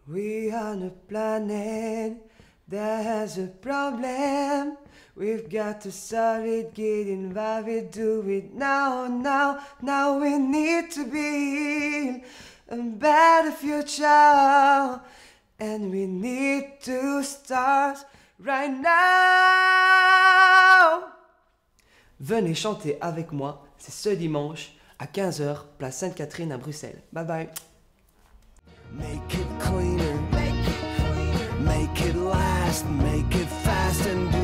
We on a planet that has a problem. We've got to solve it, get involved, do it now, now, now. We need to build a better future, and we need to start right now. Venez chanter avec moi, c'est ce dimanche à 15h, place Sainte-Catherine à Bruxelles. Bye bye. Make it cleaner, make it last, make it fast and do